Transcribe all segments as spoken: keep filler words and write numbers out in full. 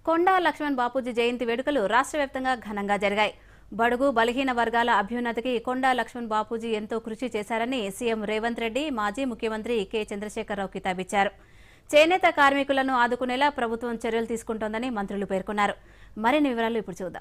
కొండా లక్ష్మణ్ బాపూజీ జయంతి వేడుకలు రాష్ట్ర వ్యాప్తంగా ఘనంగా జరిగాయి. బడుగు బలహీన వర్గాల అభ్యున్నతికి కొండా లక్ష్మణ్ బాపూజీ ఎంతో కృషి చేశారని సీఎం రేవంత్ రెడ్డి, మాజీ ముఖ్యమంత్రి కె చంద్రశేఖరరావు కితాబిచ్చారు. చేనేత కార్మికులను ఆదుకునేలా ప్రభుత్వం చర్యలు తీసుకుంటోందని మంత్రులు పేర్కొన్నారు. మరిన్ని వివరాలు ఇప్పుడు చూద్దాం.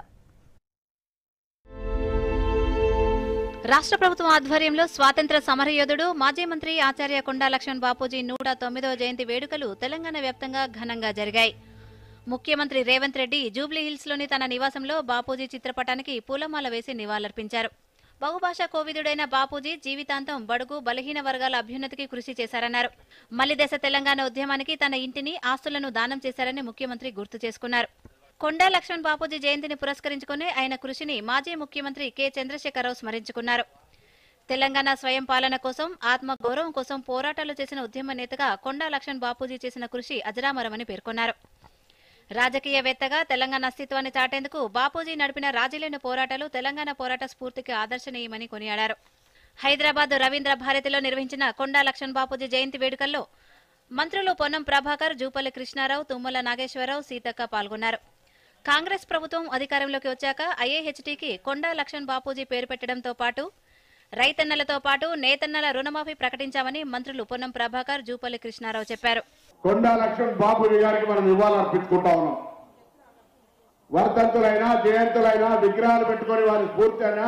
రాష్ట్ర ప్రభుత్వం ఆధ్వర్యంలో స్వాతంత్ర సమరయోధుడు మాజీ మంత్రి ఆచార్య కొండా లక్ష్మణ్ బాపూజీ నూట తొమ్మిదవ జయంతి వేడుకలు తెలంగాణ వ్యాప్తంగా ఘనంగా జరిగాయి. ముఖ్యమంత్రి రేవంత్ రెడ్డి జూబ్లీహిల్స్ లోని తన నివాసంలో బాపూజీ చిత్రపటానికి పూలమాల వేసి నివాళులర్పించారు. బహుభాషా కోవిదుడైన బాపూజీ జీవితాంతం బడుగు బలహీన వర్గాల అభ్యున్నతికి కృషి చేశారన్నారు. మలిదశ తెలంగాణ ఉద్యమానికి తన ఇంటిని, ఆస్తులను దానం చేశారని ముఖ్యమంత్రి గుర్తు చేసుకున్నారు. కొండా లక్ష్మణ్ బాపూజీ జయంతిని పురస్కరించుకుని ఆయన కృషిని మాజీ ముఖ్యమంత్రి కె చంద్రశేఖరరావు స్మరించుకున్నారు. తెలంగాణ స్వయం పాలన కోసం, ఆత్మ గౌరవం కోసం పోరాటాలు చేసిన ఉద్యమ నేతగా కొండా లక్ష్మణ్ బాపూజీ చేసిన కృషి అజరామరమని పేర్కొన్నారు. రాజకీయవేత్తగా తెలంగాణ అస్తిత్వాన్ని చాటేందుకు బాపూజీ నడిపిన రాజీలేని పోరాటాలు తెలంగాణ పోరాట స్ఫూర్తికి ఆదర్శనీయమని కొనియాడారు. హైదరాబాద్ రవీంద్ర భారతిలో నిర్వహించిన కొండా లక్ష్మణ్ బాపూజీ జయంతి వేడుకల్లో మంత్రులు పొన్నం ప్రభాకర్, జూపల్లి కృష్ణారావు, తుమ్మల నాగేశ్వరరావు, సీతక్క పాల్గొన్నారు. కాంగ్రెస్ ప్రభుత్వం అధికారంలోకి వచ్చాక ఐఏహెచ్టీకి కొండా లక్ష్మణ్ బాపూజీ పేరు పెట్టడంతో పాటు రైతన్నలతో పాటు నేతన్నల రుణమాఫీ ప్రకటించామని మంత్రులు పొన్నం ప్రభాకర్, జూపల్లి కృష్ణారావు చెప్పారు. కొండా లక్ష్మణ్ బాపూజీ గారికి మనం నివాళులర్పించుకుంటా ఉన్నాం. వర్ధంతులైనా, జయంతులైనా, విగ్రహాలు పెట్టుకుని వారి స్ఫూర్తి అయినా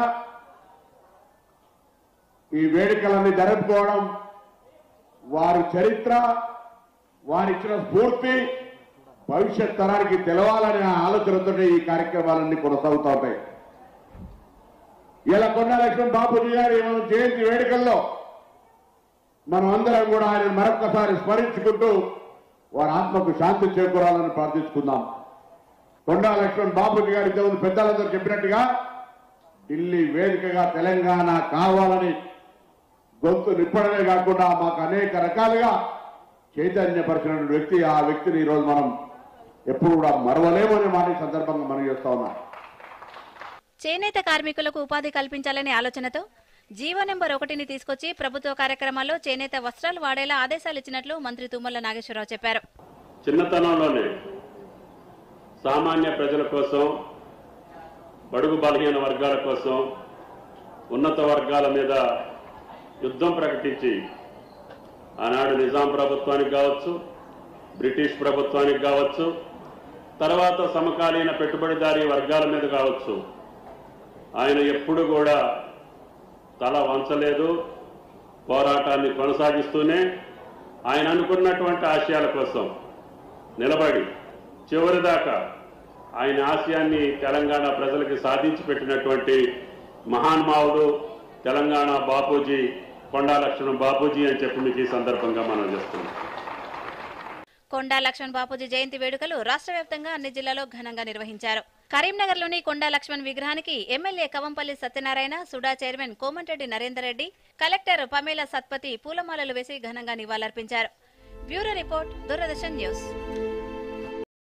ఈ వేడుకలన్నీ జరుపుకోవడం, వారి చరిత్ర, వారిచ్చిన స్ఫూర్తి భవిష్యత్ తరానికి తెలవాలనే ఆలోచనతో ఈ కార్యక్రమాలన్నీ కొనసాగుతూ ఉంటాయి. ఇలా కొండా లక్ష్మణ్ బాపూజీ గారి మనం జయంతి వేడుకల్లో మనం అందరం కూడా ఆయన మరొక్కసారి స్మరించుకుంటూ వారి ఆత్మకు శాంతి చేకూరాలని ప్రార్థించుకుందాం. కొండా లక్ష్మణ్ బాపూజీ గారి ఇంతకుముందు పెద్దలందరూ చెప్పినట్టుగా ఢిల్లీ వేదికగా తెలంగాణ కావాలని గొంతు నిప్పడమే కాకుండా మాకు అనేక రకాలుగా చైతన్యపరిచిన వ్యక్తి. ఆ వ్యక్తిని ఈరోజు మనం ఎప్పుడు కూడా మరవలేమనే మాట సందర్భంగా మనం చేస్తా ఉన్నాం. చేనేత కార్మికులకు ఉపాధి కల్పించాలనే ఆలోచనతో జీవో నెంబర్ ఒకటిని తీసుకొచ్చి ప్రభుత్వ కార్యక్రమాల్లో చేనేత వస్త్రాలు వాడేలా ఆదేశాలు ఇచ్చినట్లు మంత్రి తుమ్మల నాగేశ్వరరావు చెప్పారు. చిన్నతనంలోనే సామాన్య ప్రజల కోసం, బడుగు బలహీన వర్గాల కోసం, ఉన్నత వర్గాల మీద యుద్ధం ప్రకటించి ఆనాడు నిజాం ప్రభుత్వానికి కావచ్చు, బ్రిటిష్ ప్రభుత్వానికి కావచ్చు, తర్వాత సమకాలీన పెట్టుబడిదారీ వర్గాల మీద కావచ్చు, ఆయన ఎప్పుడు కూడా తల వంచలేదు. పోరాటాన్ని కొనసాగిస్తూనే ఆయన అనుకున్నటువంటి ఆశయాల కోసం నిలబడి చివరిదాకా ఆయన ఆశయాన్ని తెలంగాణ ప్రజలకి సాధించి పెట్టినటువంటి మహానుభావుడు తెలంగాణ బాపూజీ, కొండా లక్ష్మణ్ బాపూజీ అని చెప్పి మీకు ఈ సందర్భంగా మనం చేస్తున్నాం. కొండా లక్ష్మణ్ బాపూజీ జయంతి వేడుకలు రాష్ట్ర వ్యాప్తంగా అన్ని జిల్లాల్లో ఘనంగా నిర్వహించారు. కరీంనగర్లోని కొండా లక్ష్మణ్ విగ్రహానికి MLA Kavampalli Satyanarayana, SUDA chairman Komatireddy Narender Reddy, collector Pamela Satpathy పూలమాలలు వేసి ఘనంగా నివాళులర్పించారు. Bureau report, Doordarshan news.